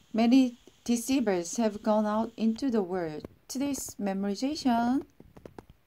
Many deceivers have gone out into the world. Today's memorization.